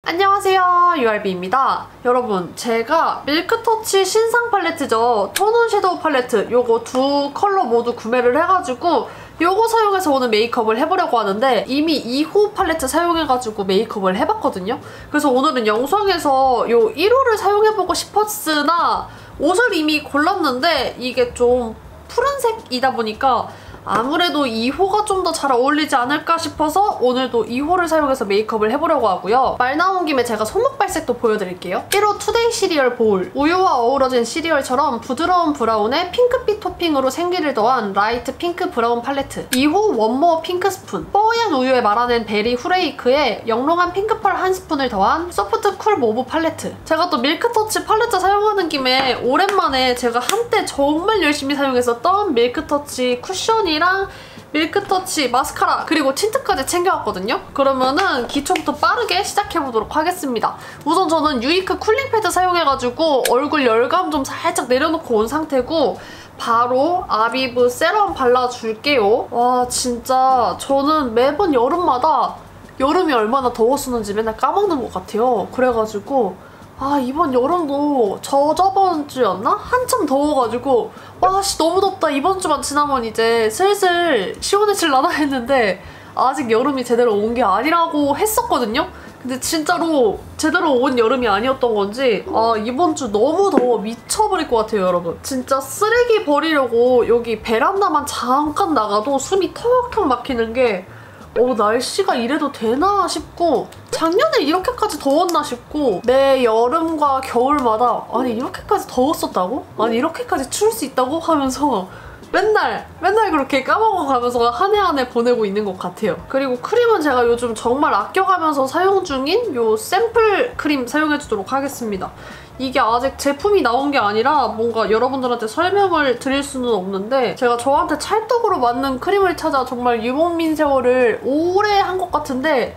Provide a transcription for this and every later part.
안녕하세요, URB입니다. 여러분, 제가 밀크터치 신상 팔레트죠. 톤온 섀도우 팔레트 요거 두 컬러 모두 구매를 해가지고 요거 사용해서 오늘 메이크업을 해보려고 하는데 이미 2호 팔레트 사용해가지고 메이크업을 해봤거든요. 그래서 오늘은 영상에서 요 1호를 사용해보고 싶었으나 옷을 이미 골랐는데 이게 좀 푸른색이다 보니까 아무래도 2호가 좀 더 잘 어울리지 않을까 싶어서 오늘도 2호를 사용해서 메이크업을 해보려고 하고요. 말 나온 김에 제가 손목 발색도 보여드릴게요. 1호 투데이 시리얼 보울. 우유와 어우러진 시리얼처럼 부드러운 브라운에 핑크빛 토핑으로 생기를 더한 라이트 핑크 브라운 팔레트. 2호 원모어 핑크 스푼. 뽀얀 우유에 말아낸 베리 후레이크에 영롱한 핑크펄 한 스푼을 더한 소프트 쿨 모브 팔레트. 제가 또 밀크터치 팔레트 사용하는 김에 오랜만에 제가 한때 정말 열심히 사용했었던 밀크터치 쿠션이랑 밀크터치 마스카라 그리고 틴트까지 챙겨왔거든요. 그러면은 기초부터 빠르게 시작해보도록 하겠습니다. 우선 저는 유이크 쿨링 패드 사용해가지고 얼굴 열감 좀 살짝 내려놓고 온 상태고 바로 아비브 세럼 발라줄게요. 와, 진짜 저는 매번 여름마다 여름이 얼마나 더웠었는지 맨날 까먹는 것 같아요. 그래가지고 이번 여름도 저번 주였나? 한참 더워가지고 와 씨 너무 덥다. 이번 주만 지나면 이제 슬슬 시원해질라나 했는데 아직 여름이 제대로 온 게 아니라고 했었거든요? 근데 진짜로 제대로 온 여름이 아니었던 건지 이번 주 너무 더워 미쳐버릴 것 같아요, 여러분. 진짜 쓰레기 버리려고 여기 베란다만 잠깐 나가도 숨이 턱턱 막히는 게 날씨가 이래도 되나 싶고 작년에 이렇게까지 더웠나 싶고 매 여름과 겨울마다 아니 이렇게까지 더웠었다고? 아니 이렇게까지 추울 수 있다고? 하면서 맨날 그렇게 까먹어가면서 한 해 한 해 보내고 있는 것 같아요. 그리고 크림은 제가 요즘 정말 아껴가면서 사용 중인 요 샘플 크림 사용해주도록 하겠습니다. 이게 아직 제품이 나온 게 아니라 뭔가 여러분들한테 설명을 드릴 수는 없는데 제가 저한테 찰떡으로 맞는 크림을 찾아 정말 유목민 세월을 오래 한 것 같은데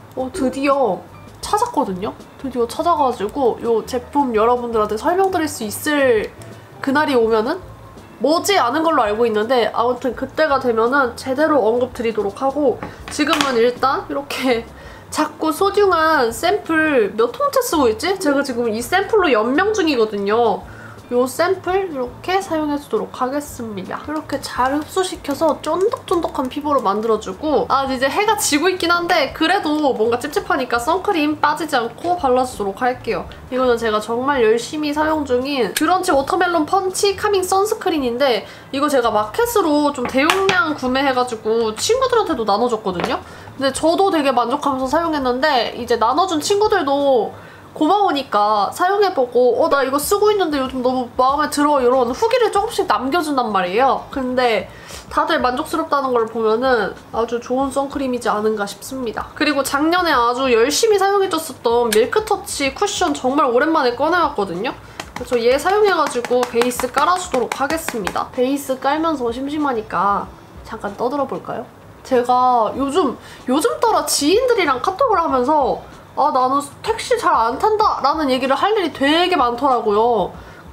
드디어 찾았거든요? 드디어 찾아가지고 이 제품 여러분들한테 설명드릴 수 있을 그날이 오면은 머지 않은 걸로 알고 있는데 아무튼 그때가 되면은 제대로 언급드리도록 하고 지금은 일단 이렇게 작고 소중한 샘플 몇 통째 쓰고 있지? 제가 지금 이 샘플로 연명 중이거든요. 이 샘플 이렇게 사용해주도록 하겠습니다. 이렇게 잘 흡수시켜서 쫀득쫀득한 피부로 만들어주고 이제 해가 지고 있긴 한데 그래도 뭔가 찝찝하니까 선크림 빠지지 않고 발라주도록 할게요. 이거는 제가 정말 열심히 사용 중인 뷰런치 워터멜론 펀치 카밍 선스크린인데 이거 제가 마켓으로 좀 대용량 구매해가지고 친구들한테도 나눠줬거든요. 근데 저도 되게 만족하면서 사용했는데 이제 나눠준 친구들도 고마우니까 사용해보고 나 이거 쓰고 있는데 요즘 너무 마음에 들어 이런 후기를 조금씩 남겨준단 말이에요. 근데 다들 만족스럽다는 걸 보면은 아주 좋은 선크림이지 않은가 싶습니다. 그리고 작년에 아주 열심히 사용해줬었던 밀크터치 쿠션 정말 오랜만에 꺼내왔거든요. 그래서 얘 사용해가지고 베이스 깔아주도록 하겠습니다. 베이스 깔면서 심심하니까 잠깐 떠들어볼까요? 제가 요즘 따라 지인들이랑 카톡을 하면서 나는 택시 잘 안 탄다 라는 얘기를 할 일이 되게 많더라고요.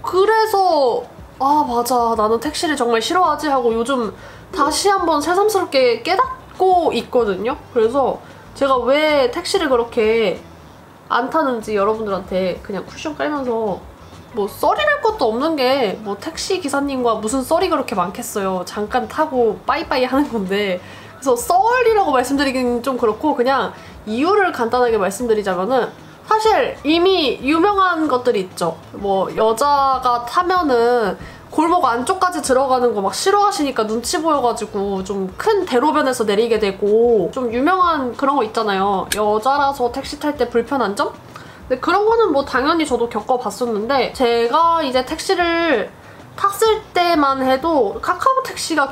그래서 맞아 나는 택시를 정말 싫어하지 하고 요즘 다시 한번 새삼스럽게 깨닫고 있거든요. 그래서 제가 왜 택시를 그렇게 안 타는지 여러분들한테 그냥 쿠션 깔면서 뭐 썰이랄 것도 없는 게 뭐 택시 기사님과 무슨 썰이 그렇게 많겠어요. 잠깐 타고 빠이빠이 하는 건데 그래서 썰이라고 말씀드리긴 좀 그렇고 그냥 이유를 간단하게 말씀드리자면은 사실 이미 유명한 것들이 있죠. 뭐 여자가 타면은 골목 안쪽까지 들어가는 거 막 싫어하시니까 눈치 보여가지고 좀 큰 대로변에서 내리게 되고 좀 유명한 그런 거 있잖아요. 여자라서 택시 탈 때 불편한 점? 근데 그런 거는 뭐 당연히 저도 겪어봤었는데 제가 이제 택시를 탔을 때만 해도 카카오 택시가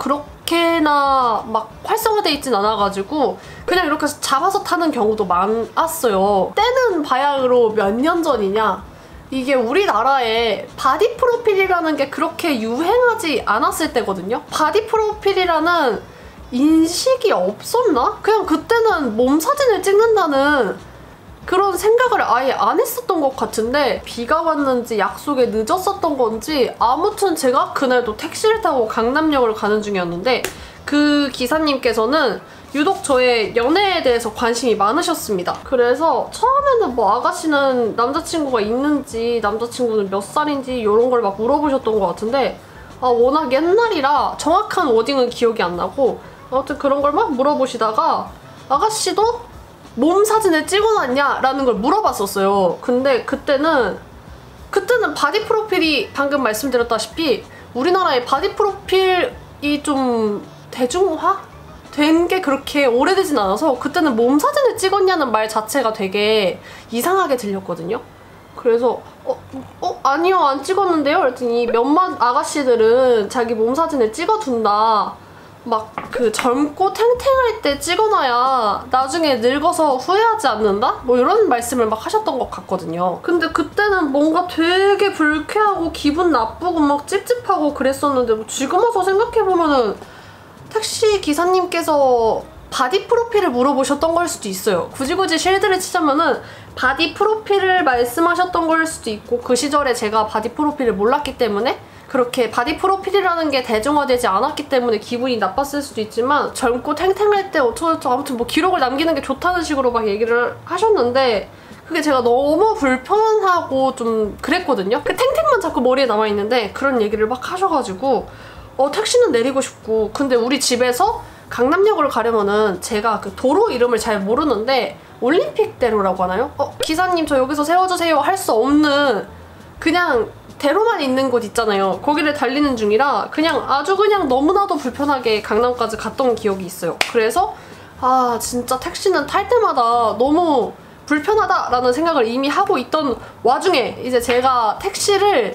그렇게나 막 활성화돼 있진 않아가지고 그냥 이렇게 잡아서 타는 경우도 많았어요. 때는 바야흐로 몇 년 전이냐? 이게 우리나라에 바디 프로필이라는 게 그렇게 유행하지 않았을 때거든요? 바디 프로필이라는 인식이 없었나? 그냥 그때는 몸 사진을 찍는다는 그런 생각을 아예 안 했었던 것 같은데 비가 왔는지 약속에 늦었었던 건지 아무튼 제가 그날도 택시를 타고 강남역을 가는 중이었는데 그 기사님께서는 유독 저의 연애에 대해서 관심이 많으셨습니다. 그래서 처음에는 뭐 아가씨는 남자친구가 있는지 남자친구는 몇 살인지 이런 걸 막 물어보셨던 것 같은데 워낙 옛날이라 정확한 워딩은 기억이 안 나고 아무튼 그런 걸 막 물어보시다가 아가씨도 몸 사진을 찍어놨냐? 라는 걸 물어봤었어요. 근데 그때는 바디 프로필이 방금 말씀드렸다시피 우리나라의 바디 프로필이 좀 대중화? 된 게 그렇게 오래되진 않아서 그때는 몸 사진을 찍었냐는 말 자체가 되게 이상하게 들렸거든요. 그래서 아니요 안 찍었는데요? 그랬더니 몇몇 아가씨들은 자기 몸 사진을 찍어둔다. 막 그 젊고 탱탱할 때 찍어놔야 나중에 늙어서 후회하지 않는다? 뭐 이런 말씀을 막 하셨던 것 같거든요. 근데 그때는 뭔가 되게 불쾌하고 기분 나쁘고 막 찝찝하고 그랬었는데 뭐 지금 와서 생각해보면은 택시 기사님께서 바디 프로필을 물어보셨던 걸 수도 있어요. 굳이 실드를 치자면은 바디 프로필을 말씀하셨던 걸 수도 있고 그 시절에 제가 바디 프로필을 몰랐기 때문에 그렇게 바디 프로필이라는 게 대중화되지 않았기 때문에 기분이 나빴을 수도 있지만 젊고 탱탱할 때 어쩌고저쩌고 아무튼 뭐 기록을 남기는 게 좋다는 식으로 막 얘기를 하셨는데 그게 제가 너무 불편하고 좀 그랬거든요. 그 탱탱만 자꾸 머리에 남아있는데 그런 얘기를 막 하셔가지고 택시는 내리고 싶고 근데 우리 집에서 강남역을 가려면은 제가 그 도로 이름을 잘 모르는데 올림픽대로라고 하나요? 기사님 저 여기서 세워주세요 할 수 없는 그냥 대로만 있는 곳 있잖아요. 거기를 달리는 중이라 아주 그냥 너무나도 불편하게 강남까지 갔던 기억이 있어요. 그래서 진짜 택시는 탈 때마다 너무 불편하다라는 생각을 이미 하고 있던 와중에 이제 제가 택시를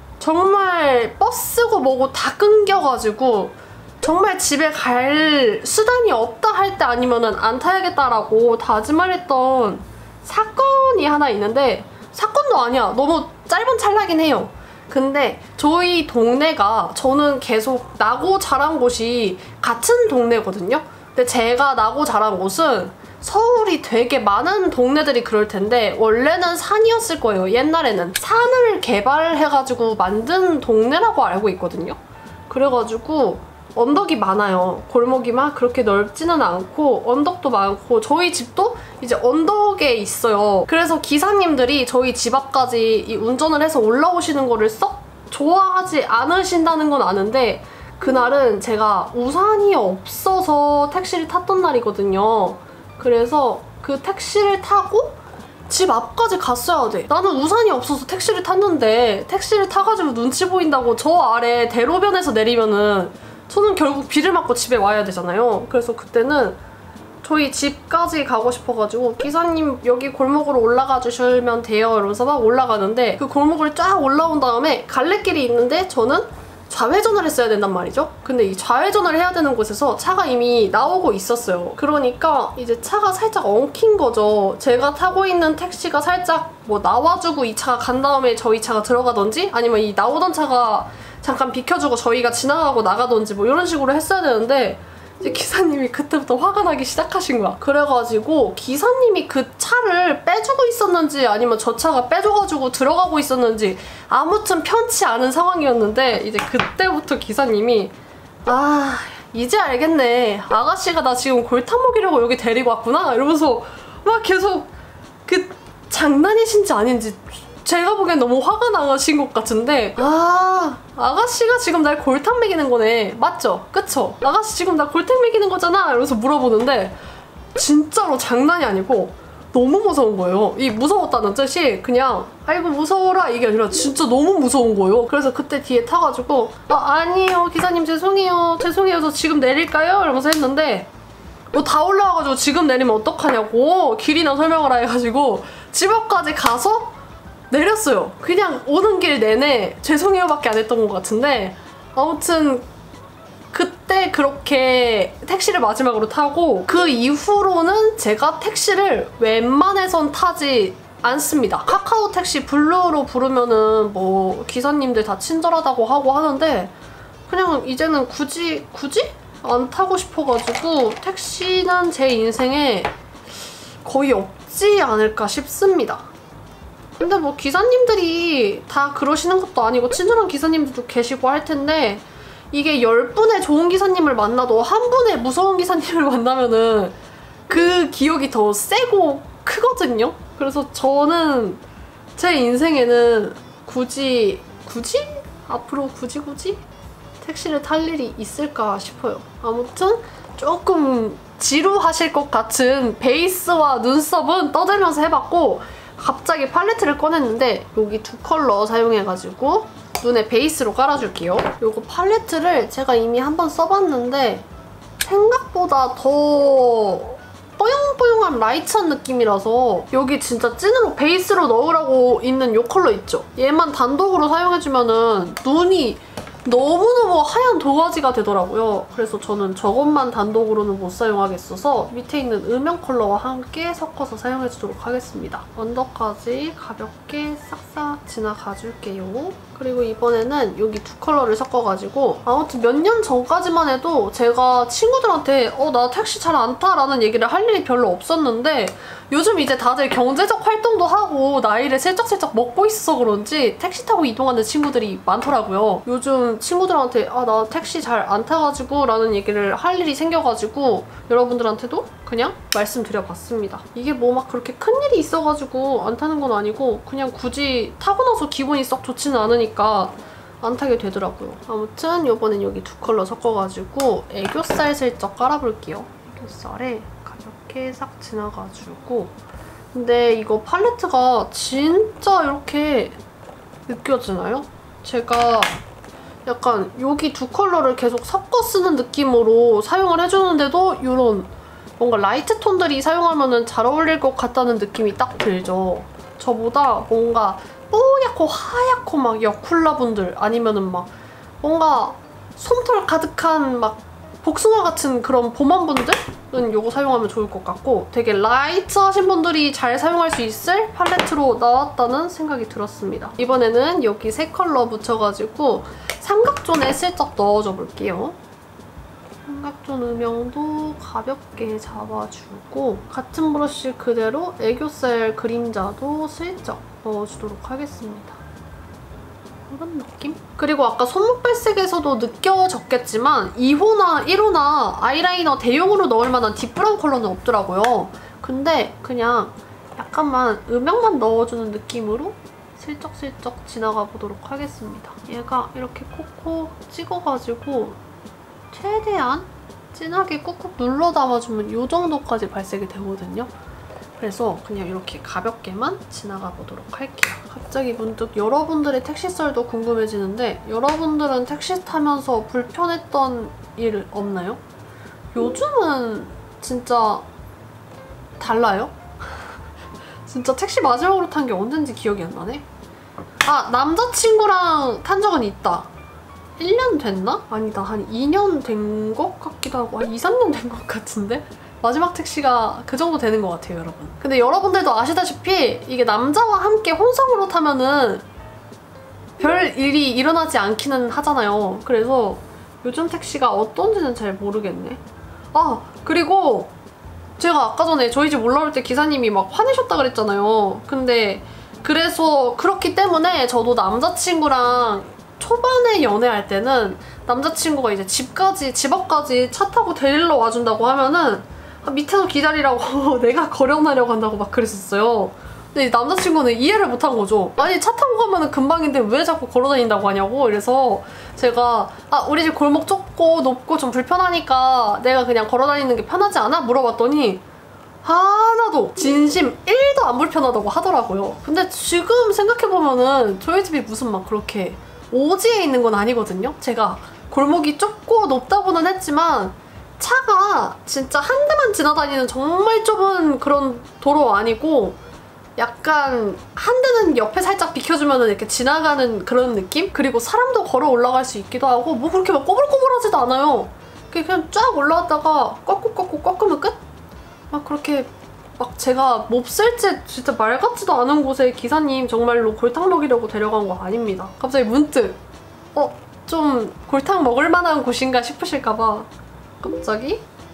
정말 버스고 뭐고 다 끊겨가지고 정말 집에 갈 수단이 없다 할 때 아니면은 안 타야겠다라고 다짐을 했던 사건이 하나 있는데 사건도 아니야. 너무 짧은 찰나긴 해요. 근데 저희 동네가 저는 계속 나고 자란 곳이 같은 동네거든요. 근데 제가 나고 자란 곳은 서울이 되게 많은 동네들이 그럴 텐데 원래는 산이었을 거예요. 옛날에는 산을 개발해가지고 만든 동네라고 알고 있거든요. 그래가지고 언덕이 많아요. 골목이 막 그렇게 넓지는 않고 언덕도 많고 저희 집도 이제 언덕에 있어요. 그래서 기사님들이 저희 집 앞까지 이 운전을 해서 올라오시는 거를 썩 좋아하지 않으신다는 건 아는데 그날은 제가 우산이 없어서 택시를 탔던 날이거든요. 그래서 그 택시를 타고 집 앞까지 갔어야 돼. 나는 우산이 없어서 택시를 탔는데 택시를 타가지고 눈치 보인다고 저 아래 대로변에서 내리면은 저는 결국 비를 맞고 집에 와야 되잖아요. 그래서 그때는 저희 집까지 가고 싶어가지고 기사님 여기 골목으로 올라가 주시면 돼요 이러면서 막 올라가는데 그 골목을 쫙 올라온 다음에 갈래길이 있는데 저는 좌회전을 했어야 된단 말이죠. 근데 이 좌회전을 해야 되는 곳에서 차가 이미 나오고 있었어요. 그러니까 이제 차가 살짝 엉킨 거죠. 제가 타고 있는 택시가 살짝 뭐 나와주고 이 차가 간 다음에 저희 차가 들어가던지 아니면 이 나오던 차가 잠깐 비켜주고 저희가 지나가고 나가던지 뭐 이런 식으로 했어야 되는데 이제 기사님이 그때부터 화가 나기 시작하신 거야. 그래가지고 기사님이 그 차를 빼주고 있었는지 아니면 저 차가 빼줘가지고 들어가고 있었는지 아무튼 편치 않은 상황이었는데 이제 그때부터 기사님이 이제 알겠네. 아가씨가 나 지금 골탕 먹이려고 여기 데리고 왔구나 이러면서 막 계속 그 장난이신지 아닌지 제가 보기엔 너무 화가 나신 것 같은데 아가씨가 지금 날 골탕 먹이는 거네. 맞죠? 그쵸? 아가씨 지금 나 골탕 먹이는 거잖아 이러면서 물어보는데 진짜로 장난이 아니고 너무 무서운 거예요. 이 무서웠다는 뜻이 그냥 아이고 무서워라 이게 아니라 진짜 너무 무서운 거예요. 그래서 그때 뒤에 타가지고 아니에요 기사님 죄송해요 저 지금 내릴까요? 이러면서 했는데 다 올라와가지고 지금 내리면 어떡하냐고 길이나 설명을 해가지고 집 앞까지 가서 내렸어요. 그냥 오는 길 내내 죄송해요 밖에 안 했던 것 같은데 아무튼 그때 그렇게 택시를 마지막으로 타고 그 이후로는 제가 택시를 웬만해선 타지 않습니다. 카카오 택시 블루로 부르면은 뭐 기사님들 다 친절하다고 하고 하는데 그냥 이제는 굳이 안 타고 싶어가지고 택시는 제 인생에 거의 없지 않을까 싶습니다. 근데 뭐 기사님들이 다 그러시는 것도 아니고 친절한 기사님들도 계시고 할 텐데 이게 10분의 좋은 기사님을 만나도 한 분의 무서운 기사님을 만나면은 그 기억이 더 세고 크거든요? 그래서 저는 제 인생에는 굳이 앞으로 굳이 택시를 탈 일이 있을까 싶어요. 아무튼 조금 지루하실 것 같은 베이스와 눈썹은 떠들면서 해봤고, 갑자기 팔레트를 꺼냈는데 여기 두 컬러 사용해가지고 눈에 베이스로 깔아줄게요. 요거 팔레트를 제가 이미 한번 써봤는데 생각보다 더 뽀용뽀용한 라이트한 느낌이라서 여기 진짜 찐으로 베이스로 넣으라고 있는 요 컬러 있죠? 얘만 단독으로 사용해주면은 눈이 너무너무 하얀 도화지가 되더라고요. 그래서 저는 저것만 단독으로는 못 사용하겠어서 밑에 있는 음영 컬러와 함께 섞어서 사용해주도록 하겠습니다. 언더까지 가볍게 싹싹 지나가줄게요. 그리고 이번에는 여기 두 컬러를 섞어가지고, 아무튼 몇 년 전까지만 해도 제가 친구들한테 나 택시 잘 안 타 라는 얘기를 할 일이 별로 없었는데, 요즘 이제 다들 경제적 활동도 하고 나이를 슬쩍슬쩍 먹고 있어서 그런지 택시 타고 이동하는 친구들이 많더라고요. 요즘 친구들한테 나 택시 잘 안 타가지고 라는 얘기를 할 일이 생겨가지고 여러분들한테도 그냥 말씀드려봤습니다. 이게 뭐 막 그렇게 큰일이 있어가지고 안 타는 건 아니고 그냥 굳이 타고 나서 기분이 썩 좋지는 않으니까 안 타게 되더라고요. 아무튼 이번엔 여기 두 컬러 섞어가지고 애교살 슬쩍 깔아볼게요. 애교살에 가볍게 싹 지나가지고. 근데 이거 팔레트가 진짜 이렇게 느껴지나요? 제가 약간 여기 두 컬러를 계속 섞어 쓰는 느낌으로 사용을 해주는데도 이런 뭔가 라이트 톤들이 사용하면 잘 어울릴 것 같다는 느낌이 딱 들죠. 저보다 뭔가 뽀얗고 하얗고 막 여쿨라 분들, 아니면은 막 뭔가 솜털 가득한 막 복숭아 같은 그런 봄한 분들은 이거 사용하면 좋을 것 같고, 되게 라이트하신 분들이 잘 사용할 수 있을 팔레트로 나왔다는 생각이 들었습니다. 이번에는 여기 세 컬러 묻혀가지고 삼각존에 슬쩍 넣어줘 볼게요. 삼각존 음영도 가볍게 잡아주고, 같은 브러쉬 그대로 애교살 그림자도 슬쩍 넣어주도록 하겠습니다. 이런 느낌? 그리고 아까 손목발색에서도 느껴졌겠지만 2호나 1호나 아이라이너 대용으로 넣을 만한 딥브라운 컬러는 없더라고요. 근데 그냥 약간만 음영만 넣어주는 느낌으로 슬쩍슬쩍 지나가 보도록 하겠습니다. 얘가 이렇게 콕콕 찍어가지고 최대한 진하게 꾹꾹 눌러 담아주면 이 정도까지 발색이 되거든요. 그래서 그냥 이렇게 가볍게만 지나가 보도록 할게요. 갑자기 문득 여러분들의 택시 썰도 궁금해지는데, 여러분들은 택시 타면서 불편했던 일 없나요? 요즘은 진짜 달라요? 진짜 택시 마지막으로 탄 게 언젠지 기억이 안 나네? 남자친구랑 탄 적은 있다. 1년 됐나? 아니다, 한 2년 된 것 같기도 하고 한 2, 3년 된 것 같은데? 마지막 택시가 그 정도 되는 것 같아요, 여러분. 근데 여러분들도 아시다시피 이게 남자와 함께 혼성으로 타면은 별 일이 일어나지 않기는 하잖아요. 그래서 요즘 택시가 어떤지는 잘 모르겠네. 그리고 제가 아까 전에 저희 집 올라올 때 기사님이 막 화내셨다 그랬잖아요. 근데 그래서 그렇기 때문에 저도 남자친구랑 초반에 연애할 때는 남자친구가 이제 집 앞까지 차 타고 데리러 와준다고 하면은 밑에서 기다리라고 내가 걸어나려고 한다고 막 그랬었어요. 근데 남자친구는 이해를 못한 거죠. 아니, 차 타고 가면 금방인데 왜 자꾸 걸어다닌다고 하냐고. 이래서 제가 우리 집 골목 좁고 높고 좀 불편하니까 내가 그냥 걸어다니는 게 편하지 않아? 물어봤더니 하나도 진심 1도 안 불편하다고 하더라고요. 근데 지금 생각해보면은 저희 집이 무슨 막 그렇게 오지에 있는 건 아니거든요. 제가 골목이 좁고 높다고는 했지만 차가 진짜 한 대만 지나다니는 정말 좁은 그런 도로 아니고, 약간 한 대는 옆에 살짝 비켜주면 이렇게 지나가는 그런 느낌? 그리고 사람도 걸어 올라갈 수 있기도 하고, 뭐 그렇게 막 꼬불꼬불하지도 않아요. 그냥 쫙 올라왔다가 꺾으면 끝? 막 그렇게 막 제가 몹쓸지 진짜 말 같지도 않은 곳에 기사님 정말로 골탕 먹이려고 데려간 거 아닙니다. 갑자기 문득 좀 골탕 먹을 만한 곳인가 싶으실까봐 갑자기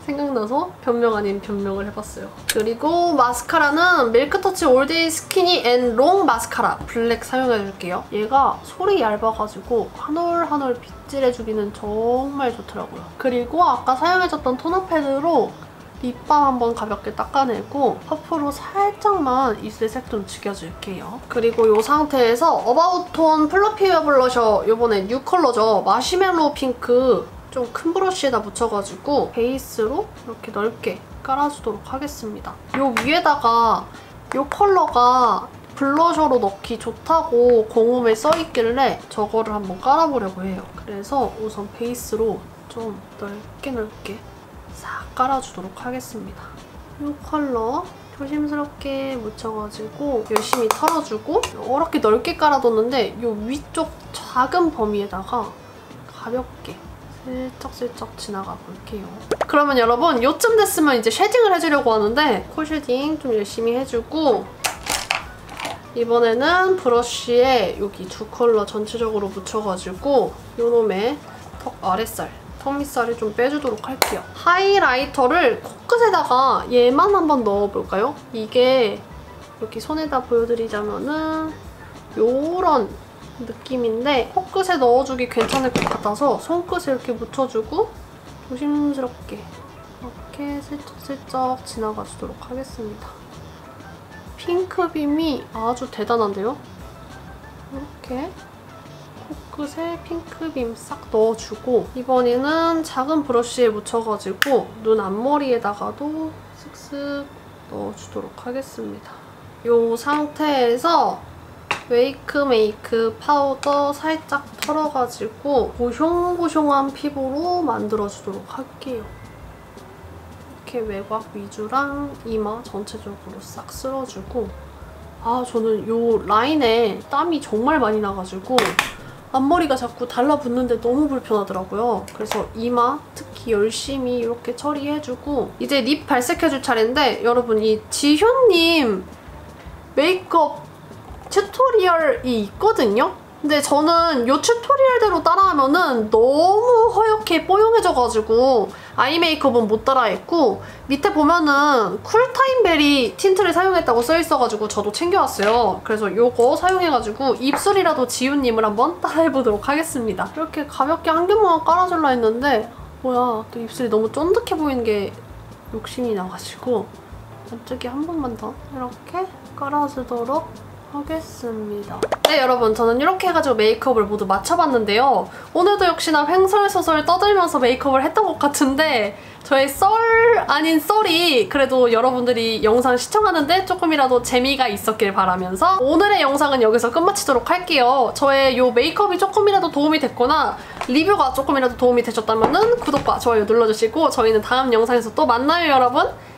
생각나서 변명 아닌 변명을 해봤어요. 그리고 마스카라는 밀크터치 올데이 스키니 앤 롱 마스카라 블랙 사용해줄게요. 얘가 솔이 얇아가지고 한 올 한 올 빗질해주기는 정말 좋더라고요. 그리고 아까 사용해줬던 토너 패드로 립밤 한번 가볍게 닦아내고 퍼프로 살짝만 입술 색 좀 죽여줄게요. 그리고 이 상태에서 어바웃톤 플러피 웨어 블러셔 이번에 뉴 컬러죠. 마시멜로우 핑크 좀 큰 브러쉬에다 묻혀가지고 베이스로 이렇게 넓게 깔아주도록 하겠습니다. 요 위에다가 요 컬러가 블러셔로 넣기 좋다고 공홈에 써있길래 저거를 한번 깔아보려고 해요. 그래서 우선 베이스로 좀 넓게 싹 깔아주도록 하겠습니다. 이 컬러 조심스럽게 묻혀가지고 열심히 털어주고 이렇게 넓게 깔아뒀는데 이 위쪽 작은 범위에다가 가볍게 슬쩍슬쩍 지나가 볼게요. 그러면 여러분 요쯤 됐으면 이제 쉐딩을 해주려고 하는데 코 쉐딩 좀 열심히 해주고 이번에는 브러쉬에 여기 두 컬러 전체적으로 묻혀가지고 요놈의 턱 아랫살 턱 밑살을 좀 빼주도록 할게요. 하이라이터를 코끝에다가 얘만 한번 넣어볼까요? 이게 이렇게 손에다 보여드리자면은 요런 느낌인데 코끝에 넣어주기 괜찮을 것 같아서 손끝에 이렇게 묻혀주고 조심스럽게 이렇게 슬쩍슬쩍 지나가주도록 하겠습니다. 핑크빔이 아주 대단한데요? 이렇게 코끝에 핑크빔 싹 넣어주고 이번에는 작은 브러쉬에 묻혀가지고 눈 앞머리에다가도 쓱쓱 넣어주도록 하겠습니다. 이 상태에서 웨이크메이크 파우더 살짝 털어가지고 보숑보숑한 피부로 만들어주도록 할게요. 이렇게 외곽 위주랑 이마 전체적으로 싹 쓸어주고 아 저는 이 라인에 땀이 정말 많이 나가지고 앞머리가 자꾸 달라붙는데 너무 불편하더라고요. 그래서 이마 특히 열심히 이렇게 처리해주고 이제 립 발색해줄 차례인데 여러분 이 지효님 메이크업 튜토리얼이 있거든요? 근데 저는 이 튜토리얼대로 따라하면은 너무 허옇게 뽀용해져가지고 아이 메이크업은 못 따라했고 밑에 보면은 쿨타임베리 틴트를 사용했다고 써있어가지고 저도 챙겨왔어요. 그래서 이거 사용해가지고 입술이라도 지훈님을 한번 따라해보도록 하겠습니다. 이렇게 가볍게 한 개만 깔아줄라 했는데 뭐야 또 입술이 너무 쫀득해 보이는 게 욕심이 나가지고 안쪽에 한 번만 더 이렇게 깔아주도록 하겠습니다. 네 여러분 저는 이렇게 해가지고 메이크업을 모두 마쳐봤는데요. 오늘도 역시나 횡설수설 떠들면서 메이크업을 했던 것 같은데 저의 썰 아닌 썰이 그래도 여러분들이 영상 시청하는데 조금이라도 재미가 있었길 바라면서 오늘의 영상은 여기서 끝마치도록 할게요. 저의 이 메이크업이 조금이라도 도움이 됐거나 리뷰가 조금이라도 도움이 되셨다면 구독과 좋아요 눌러주시고 저희는 다음 영상에서 또 만나요 여러분.